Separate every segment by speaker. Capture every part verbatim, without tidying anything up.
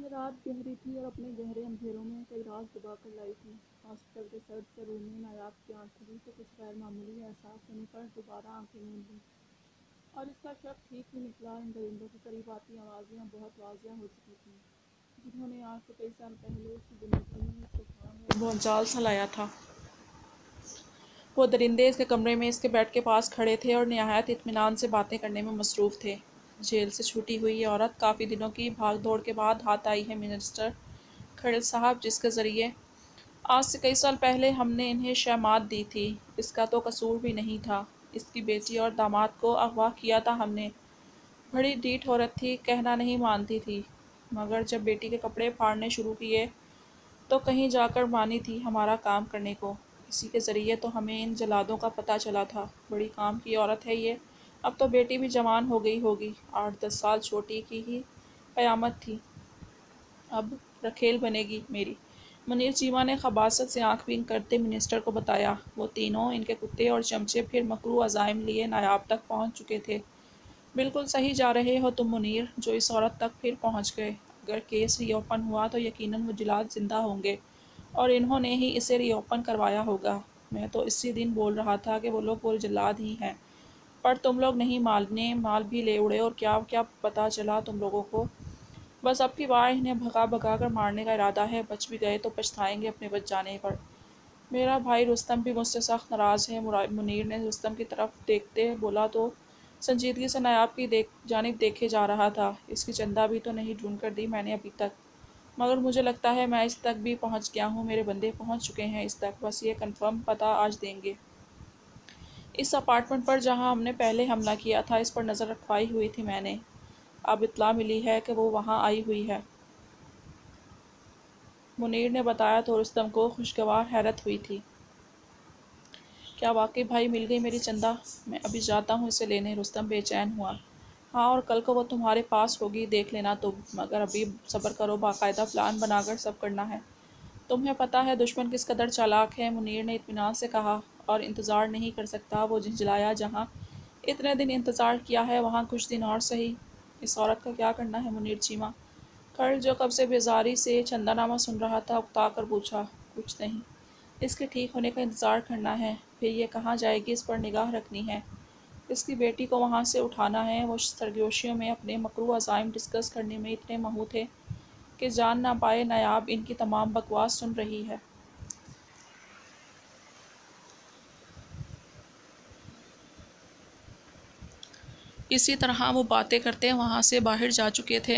Speaker 1: رات گہری تھی اور اپنے گہرے اندھیروں میں کئی راز دبا کر لائی تھی۔ ہاسپٹل کے سرد سے روم میں نایاب کی آنکھ کھلی تو کچھ غیر معمولی احساس ہونے پر دوبارہ آنکھیں مون لیں، اور اس کا شک ٹھیک ہی نکلا۔ ان درندوں کی قریب آتی آوازیں اب بہت واضح ہو چکی تھیں، جنہوں نے آج سے کئی سال پہلے اس کی زندگی میں ایک طوفان اور بھونچال سا لایا تھا۔ وہ درندے اس کے کمرے میں اس کے بیڈ کے پاس کھڑے تھے اور نہایت اطمینان سے باتیں کرنے میں مصروف تھے۔ جیل سے چھوٹی ہوئی یہ عورت کافی دنوں کی بھاگ دوڑ کے بعد ہاتھ آئی ہے مسٹر کھڑل صاحب، جس کے ذریعے آج سے کئی سال پہلے ہم نے انہیں شہمات دی تھی۔ اس کا تو قصور بھی نہیں تھا، اس کی بیٹی اور داماد کو اغوا کیا تھا ہم نے۔ بڑی ڈھیٹ عورت تھی، کہنا نہیں مانتی تھی، مگر جب بیٹی کے کپڑے پھاڑنے شروع کیے تو کہیں جا کر مانی تھی ہمارا کام کرنے کو۔ اسی کے ذریعے تو ہمیں ان جلادوں کا پتہ چلا تھا۔ بڑی کام کی عورت ہے یہ۔ اب تو بیٹی بھی جوان ہو گئی ہوگی، آٹھ دس سال چھوٹی کی ہی قیامت تھی، اب رکھیل بنے گی میری۔ منیر چیمہ نے خباثت سے آنکھ بین کرتے مسٹر کو بتایا۔ وہ تینوں، ان کے کتے اور چمچے، پھر مکروہ عزائم لیے نایاب تک پہنچ چکے تھے۔ بالکل صحیح جا رہے ہو تم منیر، جو اس عورت تک پھر پہنچ گئے۔ اگر کیس ری اوپن ہوا تو یقیناً وہ جلاد زندہ ہوں گے، اور انہوں نے ہی اسے ری اوپن کروایا ہوگا۔ میں تو اسی دن بول رہا تھا کہ وہ لوگ وہ جلاد ہی ہیں، پر تم لوگ نہیں ماننے، مال بھی لے اڑے، اور کیا کیا پتہ چلا تم لوگوں کو۔ بس اب کی بار انہیں بھگا بھگا کر مارنے کا ارادہ ہے۔ بچ بھی گئے تو پچھتائیں گے اپنے بچ جانے پر۔ میرا بھائی رستم بھی مجھ سے سخت ناراض ہے۔ منیر نے رستم کی طرف دیکھتے بولا تو سنجیدگی سے نایاب کی جانب دیکھے جا رہا تھا۔ اس کی چندہ بھی تو نہیں ڈھونڈ کر دی میں نے ابھی تک، مگر مجھے لگتا ہے میں اس تک بھی پہنچ گیا ہوں، میرے بندے پہنچ چکے ہیں اس تک، بس یہ کنفرم پتہ آج دیں گے۔ اس اپارٹمنٹ پر جہاں ہم نے پہلے حملہ کیا تھا، اس پر نظر رکھوائی ہوئی تھی میں نے۔ اب اطلاع ملی ہے کہ وہ وہاں آئی ہوئی ہے، منیر نے بتایا تو رستم کو خوشگوار حیرت ہوئی تھی۔ کیا واقعی بھائی مل گئی میری چندہ؟ میں ابھی جاتا ہوں اسے لینے، رستم بے چین ہوا۔ ہاں، اور کل کو وہ تمہارے پاس ہوگی، دیکھ لینا تم، مگر ابھی صبر کرو، باقاعدہ پلان بنا کر سب کرنا ہے۔ تمہیں پتہ ہے دشمن کس قدر چالاک ہے، منیر نے اطمینان سے کہا، اور انتظار نہیں کر سکتا۔ وہ جھنجھلایا، جہاں اتنے دن انتظار کیا ہے وہاں کچھ دن اور سہی۔ اس عورت کا کیا کرنا ہے منیر چیمہ؟ کھڑل، جو کب سے بیزاری سے چندہ نامہ سن رہا تھا، اکتا کر پوچھا۔ کچھ نہیں، اس کے ٹھیک ہونے کا انتظار کرنا ہے۔ پھر یہ کہاں جائے گی، اس پر نگاہ رکھنی ہے، اس کی بیٹی کو وہاں سے اٹھانا ہے۔ وہ سرگوشیوں میں اپنے مکروہ عزائم ڈسکس کرنے میں اتنے مہو تھے کہ جان نہ پائے نایاب ان کی تمام بکواس سن رہی ہے۔ اسی طرح وہ باتیں کرتے وہاں سے باہر جا چکے تھے۔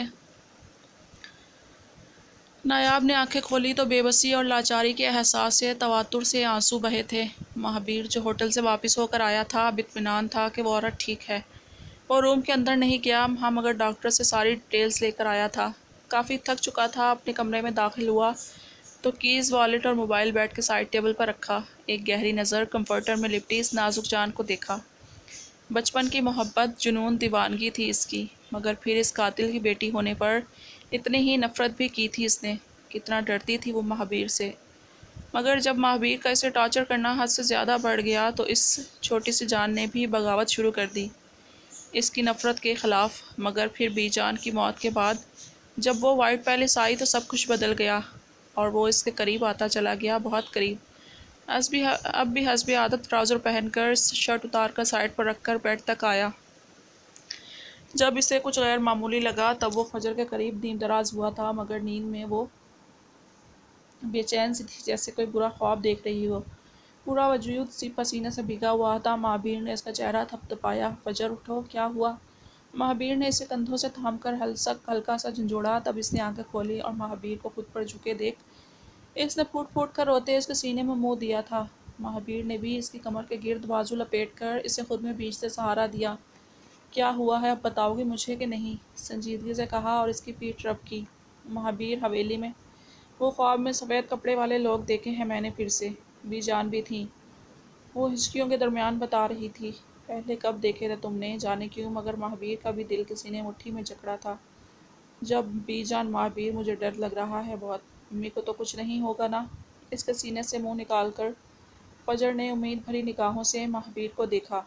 Speaker 1: نایاب نے آنکھیں کھولی تو بے بسی اور لاچاری کے احساس سے تواتر سے آنسو بہے تھے۔ مہابیر، جو ہوٹل سے واپس ہو کر آیا تھا، اب اطمینان تھا کہ وہ عورت ٹھیک ہے۔ وہ روم کے اندر نہیں گیا، ہاں، مگر ڈاکٹر سے ساری ڈیٹیلز لے کر آیا تھا۔ کافی تھک چکا تھا۔ اپنے کمرے میں داخل ہوا تو کیز، والیٹ اور موبائل بیڈ کے سائڈ ٹیبل پر رکھا۔ ایک گہری نظر کمفرٹر میں لپٹی اس نازک جان کو دیکھا۔ بچپن کی محبت، جنون، دیوانگی تھی اس کی، مگر پھر اس قاتل کی بیٹی ہونے پر اتنی ہی نفرت بھی کی تھی اس نے۔ کتنا ڈرتی تھی وہ مہابیر سے، مگر جب مہابیر کا اسے ٹارچر کرنا حد سے زیادہ بڑھ گیا تو اس چھوٹی سی جان نے بھی بغاوت شروع کر دی اس کی نفرت کے خلاف۔ مگر پھر بی جان کی موت کے بعد جب وہ وائٹ پیلس آئی تو سب کچھ بدل گیا، اور وہ اس کے قریب آتا چلا گیا، بہت قریب۔ اب بھی حسب عادت ٹراؤزر پہن کر، شرٹ اتار کر سائڈ پر رکھ کر بیڈ تک آیا۔ جب اسے کچھ غیر معمولی لگا تب وہ فجر کے قریب نیم دراز ہوا تھا، مگر نیند میں وہ بے چین سی تھی، جیسے کوئی برا خواب دیکھ رہی ہو۔ پورا وجود پسینے سے بھیگا ہوا تھا۔ مہابیر نے اس کا چہرہ تھپ تھپایا۔ فجر، اٹھو، کیا ہوا؟ مہابیر نے اسے کندھوں سے تھام کر ہلکا سا جھنجھوڑا۔ تب اس نے آنکھیں کھولی اور مہابیر کو خود پر جھکے دیکھ اس نے پھوٹ پھوٹ کر روتے اس کے سینے میں منہ دیا تھا۔ مہابیر نے بھی اس کی کمر کے گرد بازو لپیٹ کر اسے خود میں بیچ سے سہارا دیا۔ کیا ہوا ہے، اب بتاؤ گی مجھے کہ نہیں؟ سنجیدگی سے کہا اور اس کی پیٹھ رب کی۔ مہابیر، حویلی میں وہ خواب میں سفید کپڑے والے لوگ دیکھے ہیں میں نے پھر سے، بی جان بھی تھیں، وہ ہچکیوں کے درمیان بتا رہی تھی۔ پہلے کب دیکھے تھے تم نے؟ جانے کیوں، مگر مہابیر کا بھی دل کسی نے مٹھی میں جکڑا تھا۔ جب بی جان، مہابیر، مجھے ڈر لگ رہا ہے بہت، امی کو تو کچھ نہیں ہوگا نا؟ اس کے سینے سے منہ نکال کر فجر نے امید بھری نگاہوں سے مہابیر کو دیکھا۔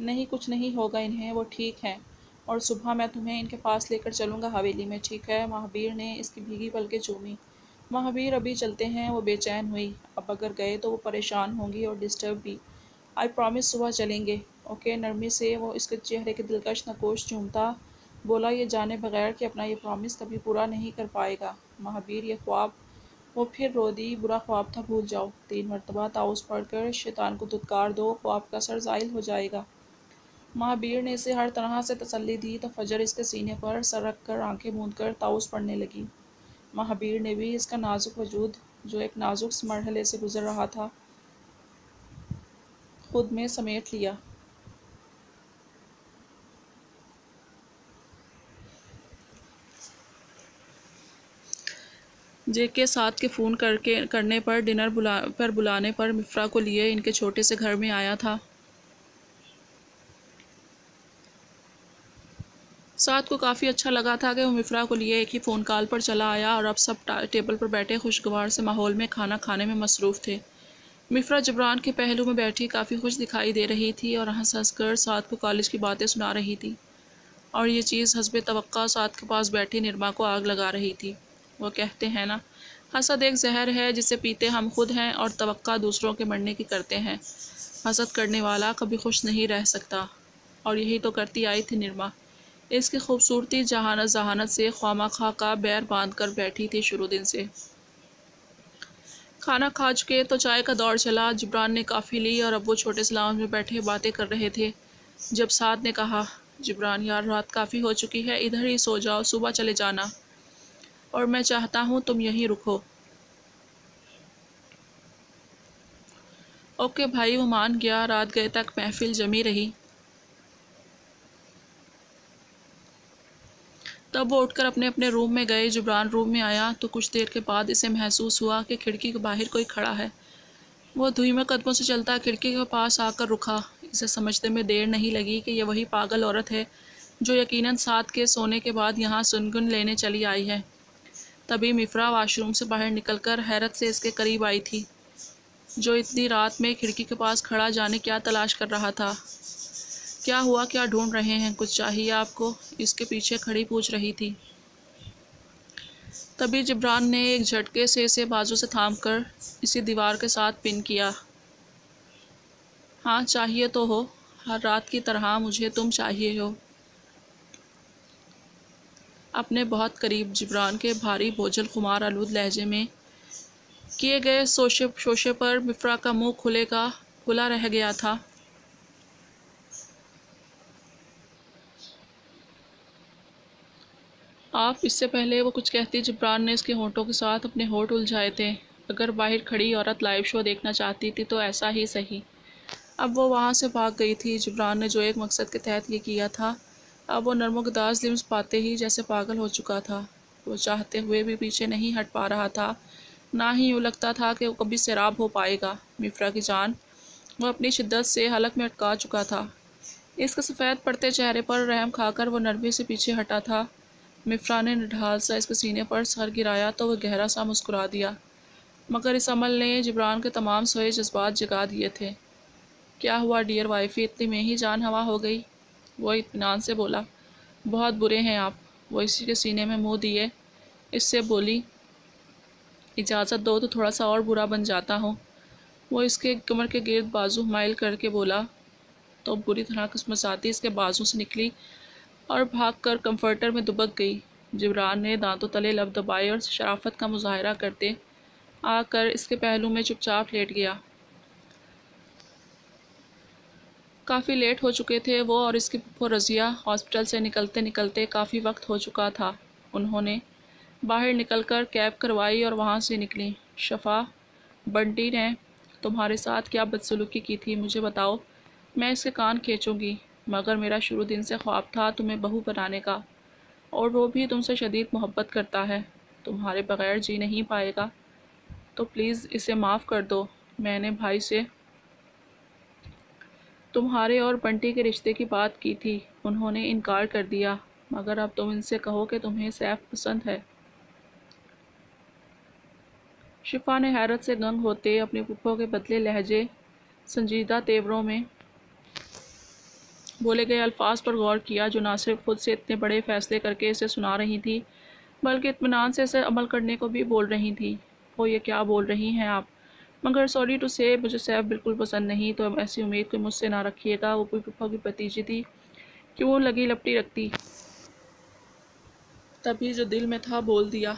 Speaker 2: نہیں کچھ نہیں ہوگا انہیں، وہ ٹھیک ہیں، اور صبح میں تمہیں ان کے پاس لے کر چلوں گا حویلی میں، ٹھیک ہے؟ مہابیر نے اس کی بھیگی پلکیں چومی۔ مہابیر ابھی چلتے ہیں؟ وہ بے چین ہوئی۔ اب اگر گئے تو وہ پریشان ہوں گی اور ڈسٹرب بھی۔ آئی پرامس صبح چلیں گے، اوکے؟ نرمی سے وہ اس کے چہرے کے دلکش نقوش چومتا بولا، یہ جانے بغیر کہ اپنا یہ پرامس کبھی پورا نہیں کر پائے گا۔ مہابیر یہ خواب، وہ پھر رو دی، برا خواب تھا، بھول جاؤ۔ تین مرتبہ تعوذ پڑھ کر شیطان کو دھتکار دو، خواب کا اثر زائل ہو جائے گا۔ مہابیر نے اسے ہر طرح سے تسلی دی تو فجر اس کے سینے پر سر رکھ کر آنکھیں موند کر تعوذ پڑھنے لگی۔ مہابیر نے بھی اس کا نازک وجود، جو ایک نازک سے مرحلے سے گزر رہا تھا، خود میں سمیٹ لیا۔ جے کے ساتھ کے فون کر کے کرنے پر ڈنر بلا پر بلانے پر مفرا کو لیے ان کے چھوٹے سے گھر میں آیا تھا۔ ساتھ کو کافی اچھا لگا تھا کہ وہ مفرا کو لیے ایک ہی فون کال پر چلا آیا اور اب سب ٹیبل پر بیٹھے خوشگوار سے ماحول میں کھانا کھانے میں مصروف تھے۔ مفرا جبران کے پہلو میں بیٹھی کافی خوش دکھائی دے رہی تھی اور ہنس ہنس کر سعد کو کالج کی باتیں سنا رہی تھی، اور یہ چیز حسب توقع سعد کے پاس بیٹھی نرما کو آگ لگا رہی تھی۔ وہ کہتے ہیں نا، حسد ایک زہر ہے جسے پیتے ہم خود ہیں اور توقع دوسروں کے مرنے کی کرتے ہیں۔ حسد کرنے والا کبھی خوش نہیں رہ سکتا، اور یہی تو کرتی آئی تھی نرما۔ اس کی خوبصورتی جہانت ذہانت سے خواہ خواہ کا بیر باندھ کر بیٹھی تھی شروع دن سے۔ کھانا کھا چکے تو چائے کا دور چلا۔ جبران نے کافی لی اور اب وہ چھوٹے سے لاؤنج میں بیٹھے باتیں کر رہے تھے جب سعد نے کہا، جبران یار رات کافی ہو چکی ہے، ادھر ہی سو جاؤ، صبح چلے جانا، اور میں چاہتا ہوں تم یہیں رکو۔ اوکے بھائی، وہ مان گیا۔ رات گئے تک محفل جمی رہی۔ تب وہ اٹھ کر اپنے اپنے روم میں گئے۔ جبران روم میں آیا تو کچھ دیر کے بعد اسے محسوس ہوا کہ کھڑکی کے باہر کوئی کھڑا ہے۔ وہ دھیمے قدموں سے چلتا کھڑکی کے پاس آ کر رکا۔ اسے سمجھنے میں دیر نہیں لگی کہ یہ وہی پاگل عورت ہے جو یقیناً سعد کے سونے کے بعد یہاں سنگن لینے چلی آئی ہے۔ تبھی مفرا واش روم سے باہر نکل کر حیرت سے اس کے قریب آئی تھی۔ جو اتنی رات میں کھڑکی کے پاس کھڑا جانے کیا تلاش کر رہا تھا؟ کیا ہوا، کیا ڈھونڈ رہے ہیں، کچھ چاہیے آپ کو؟ اس کے پیچھے کھڑی پوچھ رہی تھی۔ تبھی جبران نے ایک جھٹکے سے اسے بازو سے تھام کر اسی دیوار کے ساتھ پن کیا۔ ہاں چاہیے تو ہو، ہر رات کی طرح مجھے تم چاہیے ہو۔ اپنے بہت قریب، جبران کے بھاری بوجھل خمار آلود لہجے میں کیے گئے شوشے شوشے پر مفرا کا منہ کھلے کا کھلا رہ گیا تھا۔ آپ، اس سے پہلے وہ کچھ کہتی جبران نے اس کے ہونٹوں کے ساتھ اپنے ہونٹ الجھائے تھے۔ اگر باہر کھڑی عورت لائیو شو دیکھنا چاہتی تھی تو ایسا ہی صحیح۔ اب وہ وہاں سے بھاگ گئی تھی۔ جبران نے جو ایک مقصد کے تحت یہ کیا تھا، اب وہ نرم و گداز لمس پاتے ہی جیسے پاگل ہو چکا تھا۔ وہ چاہتے ہوئے بھی پیچھے نہیں ہٹ پا رہا تھا، نہ ہی یوں لگتا تھا کہ وہ کبھی سیراب ہو پائے گا۔ مفرا کی جان وہ اپنی شدت سے حلق میں اٹکا چکا تھا۔ اس کے سفید پڑتے چہرے پر رحم کھا کر وہ نرمی سے پیچھے ہٹا تھا۔ مفرا نے نڈھال سا اس کے سینے پر سر گرایا تو وہ گہرا سا مسکرا دیا، مگر اس عمل نے جبران کے تمام سوئے جذبات جگا دیے تھے۔ کیا ہوا ڈیئر وائفی، اتنی میں ہی جان ہوا ہو گئی؟ وہ اطمینان سے بولا۔ بہت برے ہیں آپ۔ وہ اسی کے سینے میں منہ دیے اس سے بولی، اجازت دو تو تھوڑا سا اور برا بن جاتا ہوں۔ وہ اس کے کمر کے گرد بازو مائل کر کے بولا تو بری طرح کسمساتی اس کے بازو سے نکلی اور بھاگ کر کمفرٹر میں دبک گئی۔ جبران نے دانتوں تلے لب دبائے اور شرافت کا مظاہرہ کرتے آ کر اس کے پہلو میں چپ چاپ لیٹ گیا۔ کافی لیٹ ہو چکے تھے وہ اور اس کی پھپھو رضیہ۔ ہاسپٹل سے نکلتے نکلتے کافی وقت ہو چکا تھا۔ انہوں نے باہر نکل کر کیب کروائی اور وہاں سے نکلی۔ شفا، بنٹی نے تمہارے ساتھ کیا بدسلوکی کی تھی مجھے بتاؤ، میں اس کے کان کھینچوں گی، مگر میرا شروع دن سے خواب تھا تمہیں بہو بنانے کا، اور وہ بھی تم سے شدید محبت کرتا ہے، تمہارے بغیر جی نہیں پائے گا، تو پلیز اسے معاف کر دو۔ میں نے بھائی سے تمہارے اور بنٹی کے رشتے کی بات کی تھی، انہوں نے انکار کر دیا، مگر اب تم ان سے کہو کہ تمہیں سیف پسند ہے۔ شفا نے حیرت سے گنگ ہوتے اپنی پھپھو کے بدلے لہجے سنجیدہ تیوروں میں بولے گئے الفاظ پر غور کیا جو نہ صرف خود سے اتنے بڑے فیصلے کر کے اسے سنا رہی تھی بلکہ اطمینان سے اسے عمل کرنے کو بھی بول رہی تھی۔ وہ یہ کیا بول رہی ہیں آپ؟ مگر سوری ٹو سے مجھے سیف بالکل پسند نہیں، تو اب ایسی امید کوئی مجھ سے نہ رکھیے گا۔ وہ پھوپھا کی بھتیجی تھی کہ وہ لگی لپٹی رکھتی۔ تبھی جو دل میں تھا بول دیا۔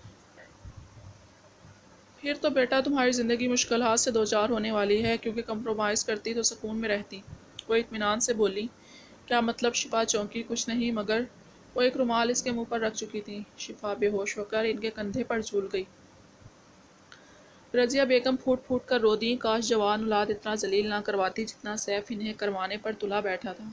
Speaker 2: پھر تو بیٹا تمہاری زندگی مشکلات سے دوچار ہونے والی ہے، کیونکہ کمپرومائز کرتی تو سکون میں رہتی۔ وہ اطمینان سے بولی۔ کیا مطلب؟ شفا چونکی۔ کچھ نہیں، مگر وہ ایک رومال اس کے منہ پر رکھ چکی تھی۔ شفا بے ہوش ہو کر ان کے کندھے پر جھول گئی۔ رضیہ بیگم پھوٹ پھوٹ کر رو دیں۔ کاش جوان اولاد اتنا ذلیل نہ کرواتی جتنا سیف انہیں کروانے پر تلا بیٹھا تھا۔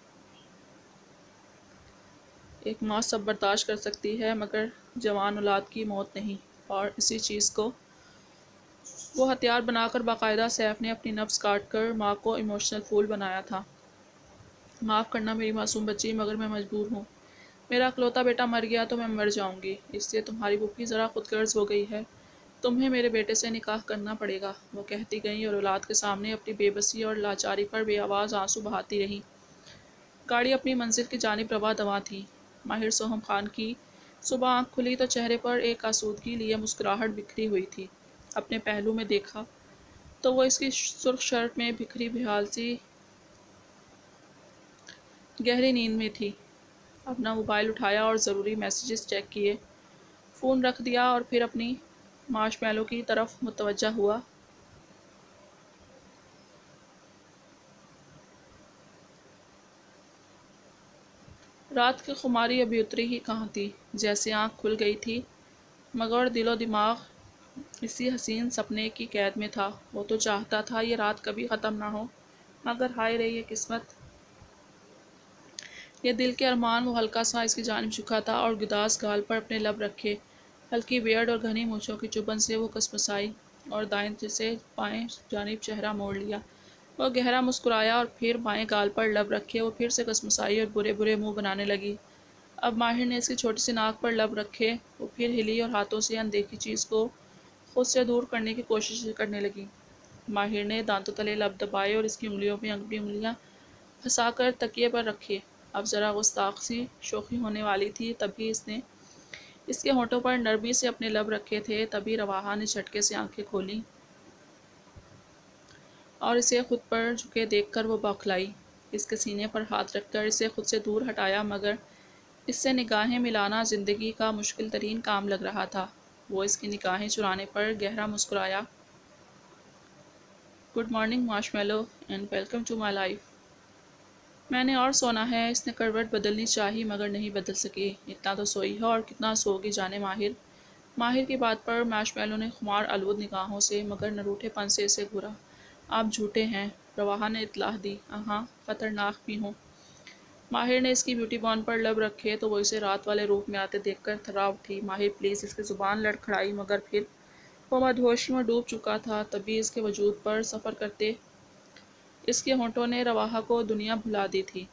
Speaker 2: ایک ماں سب برداشت کر سکتی ہے مگر جوان اولاد کی موت نہیں، اور اسی چیز کو وہ ہتھیار بنا کر باقاعدہ سیف نے اپنی نبض کاٹ کر ماں کو ایموشنل پھول بنایا تھا۔ معاف کرنا میری معصوم بچی، مگر میں مجبور ہوں۔ میرا اکلوتا بیٹا مر گیا تو میں مر جاؤں گی، اس لیے تمہاری پھوپھی ذرا خود غرض ہو گئی ہے۔ تمہیں میرے بیٹے سے نکاح کرنا پڑے گا، وہ کہتی گئیں اور اولاد کے سامنے اپنی بے بسی اور لاچاری پر بے آواز آنسو بہاتی رہیں۔ گاڑی اپنی منزل کی جانب رواں دواں تھی۔ ماہر سوہم خان کی صبح آنکھ کھلی تو چہرے پر ایک آسودگی لیے مسکراہٹ بکھری ہوئی تھی۔ اپنے پہلو میں دیکھا تو وہ اس کی سرخ شرٹ میں بکھری بحال سی گہری نیند میں تھی۔ اپنا موبائل اٹھایا اور ضروری میسیجز چیک کیے، فون رکھ دیا اور پھر اپنی مارش میلو کی طرف متوجہ ہوا۔ رات کی خماری ابھی اتری ہی کہاں تھی، جیسے آنکھ کھل گئی تھی، مگر دل و دماغ اسی حسین سپنے کی قید میں تھا۔ وہ تو چاہتا تھا یہ رات کبھی ختم نہ ہو، مگر ہائے رے یہ قسمت، یہ دل کے ارمان۔ وہ ہلکا سا اس کی جانب جھکا تھا اور گداز گال پر اپنے لب رکھے، ہلکی بیئرڈ اور گھنی مونچھوں کی چبھن سے وہ کسمسائی اور دائیں سے بائیں جانب چہرہ موڑ لیا۔ وہ گہرا مسکرایا اور پھر بائیں گال پر لب رکھے وہ پھر سے کسمسائی اور برے برے منہ بنانے لگی۔ اب ماہر نے اس کی چھوٹی سی ناک پر لب رکھے وہ پھر ہلی اور ہاتھوں سے اندیکھی چیز کو خود سے دور کرنے کی کوشش کرنے لگی۔ ماہر نے دانتوں تلے لب دبائے اور اس کی انگلیوں میں اپنی انگلیاں پھنسا کر تکیے پر رکھے۔ اب ذرا گستاخ سی شوخی ہونے والی تھی، تبھی اس نے اس کے ہونٹوں پر نرمی سے اپنے لب رکھے تھے۔ تبھی رواحہ نے جھٹکے سے آنکھیں کھولیں اور اسے خود پر جھکے دیکھ کر وہ بوکھلائی۔ اس کے سینے پر ہاتھ رکھ کر اسے خود سے دور ہٹایا، مگر اس سے نگاہیں ملانا زندگی کا مشکل ترین کام لگ رہا تھا۔ وہ اس کی نگاہیں چرانے پر گہرا مسکرایا۔ Good morning marshmallow and welcome to my life. میں نے اور سونا ہے۔ اس نے کروٹ بدلنی چاہی مگر نہیں بدل سکی۔ اتنا تو سوئی ہے، اور کتنا سو گی جانے ماہر۔ ماہر کی بات پر مارش میلو نے خمار آلود نگاہوں سے مگر نروٹھے پن سے اسے گھورا۔ آپ جھوٹے ہیں، رواحہ نے اطلاع دی۔ اہاں، خطرناک بھی ہوں۔ ماہر نے اس کی بیوٹی بون پر لب رکھے تو وہ اسے رات والے روپ میں آتے دیکھ کر تھرا اٹھی۔ ماہر پلیز، اس کی زبان لڑکھڑائی مگر پھر وہ مدہوشی میں ڈوب چکا تھا۔ تبھی اس کے وجود پر سفر کرتے اس کے ہونٹوں نے رواحہ کو دنیا بھلا دی تھی۔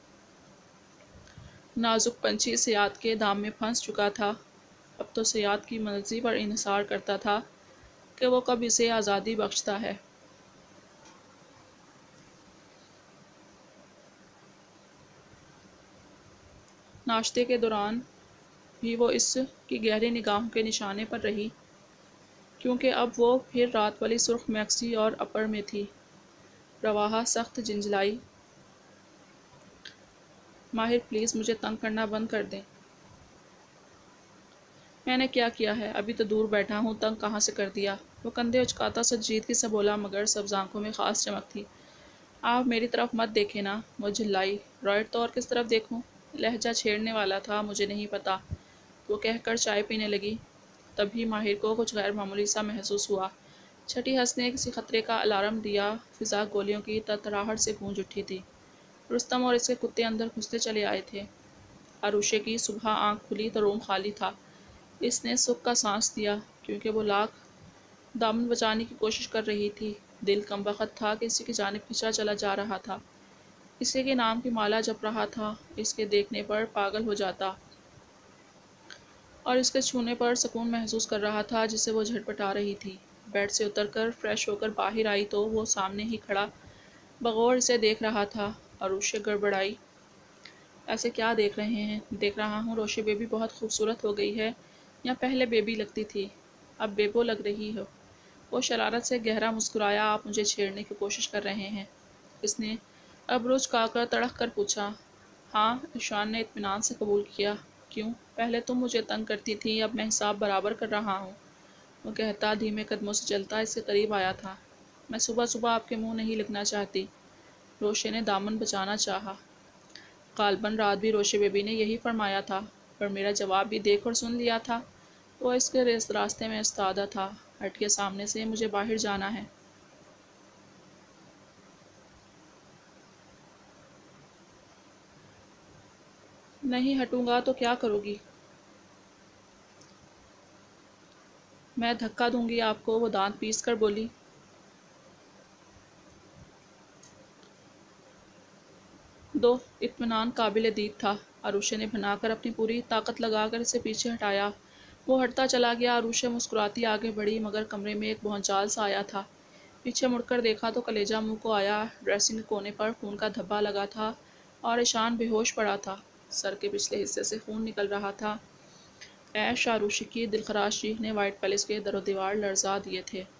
Speaker 2: نازک پنچھی صیاد کے دام میں پھنس چکا تھا، اب تو صیاد کی مرضی پر انحصار کرتا تھا کہ وہ کب اسے آزادی بخشتا ہے۔ ناشتے کے دوران بھی وہ اس کی گہری نگاہوں کے نشانے پر رہی، کیونکہ اب وہ پھر رات والی سرخ میکسی اور اپر میں تھی۔ رواحہ سخت جھنجھلائی۔ ماہر پلیز مجھے تنگ کرنا بند کر دیں۔ میں نے کیا کیا ہے؟ ابھی تو دور بیٹھا ہوں، تنگ کہاں سے کر دیا؟ وہ کندھے اچکاتا سنجیدگی سے بولا مگر سبز آنکھوں میں خاص چمک تھی۔ آپ میری طرف مت دیکھیں نا۔ وہ جھلائی۔ رائٹ تو اور کس طرف دیکھوں؟ لہجہ چھیڑنے والا تھا، مجھے نہیں پتا، وہ کہہ کر چائے پینے لگی۔ تبھی ماہر کو کچھ غیر معمولی سا محسوس ہوا۔ چھٹی ہنس نے کسی خطرے کا الارم دیا۔ فضا گولیوں کی تڑتڑاہٹ سے گونج اٹھی تھی۔ رستم اور اس کے کتے اندر گھستے چلے آئے تھے۔ عروشے کی صبح آنکھ کھلی تو روم خالی تھا۔ اس نے سکھ کا سانس دیا، کیونکہ وہ لاکھ دامن بچانے کی کوشش کر رہی تھی۔ دل کم بخت تھا کہ اسی کی جانب کھنچا چلا جا رہا تھا، اسی کے نام کی مالا جپ رہا تھا، اس کے دیکھنے پر پاگل ہو جاتا اور اس کے چھونے پر سکون محسوس کر رہا تھا جسے وہ جھٹپٹا رہی تھی۔ بیڈ سے اتر کر فریش ہو کر باہر آئی تو وہ سامنے ہی کھڑا بغور اسے دیکھ رہا تھا۔ عروشے گڑبڑائی۔ ایسے کیا دیکھ رہے ہیں؟ دیکھ رہا ہوں روشے بیبی بہت خوبصورت ہو گئی ہے، یا پہلے بیبی لگتی تھی، اب بیبو لگ رہی ہو۔ وہ شرارت سے گہرا مسکرایا۔ آپ مجھے چھیڑنے کی کوشش کر رہے ہیں؟ اس نے ابروج کا کر تڑک کر پوچھا۔ ہاں، ایشان نے اطمینان سے قبول کیا۔ کیوں؟ پہلے تم مجھے تنگ کرتی تھی، اب میں حساب برابر کر رہا ہوں، وہ کہتا دھیمے قدموں سے چلتا اس کے قریب آیا تھا۔ میں صبح صبح آپ کے منہ نہیں لگنا چاہتی۔ روشے نے دامن بچانا چاہا۔ غالباً رات بھی روشے بیبی نے یہی فرمایا تھا، پر میرا جواب بھی دیکھ اور سن لیا تھا۔ وہ اس کے راستے میں استادہ تھا۔ ہٹ کے سامنے سے، مجھے باہر جانا ہے۔ نہیں ہٹوں گا تو کیا کرو گی؟ میں دھکا دوں گی آپ کو، وہ دانت پیس کر بولی۔ دو اطمینان قابل دید تھا۔ عروشے نے بنا کر اپنی پوری طاقت لگا کر اسے پیچھے ہٹایا۔ وہ ہٹتا چلا گیا۔ عروشے مسکراتی آگے بڑھی، مگر کمرے میں ایک بھونچال سا آیا تھا۔ پیچھے مڑ کر دیکھا تو کلیجہ منہ کو آیا۔ ڈریسنگ کے کونے پر خون کا دھبا لگا تھا اور ایشان بے ہوش پڑا تھا۔ سر کے پچھلے حصے سے خون نکل رہا تھا۔ ایش عروشے کی دلخراش چیخ نے وائٹ پیلس کے در و دیوار لرزا دیے تھے۔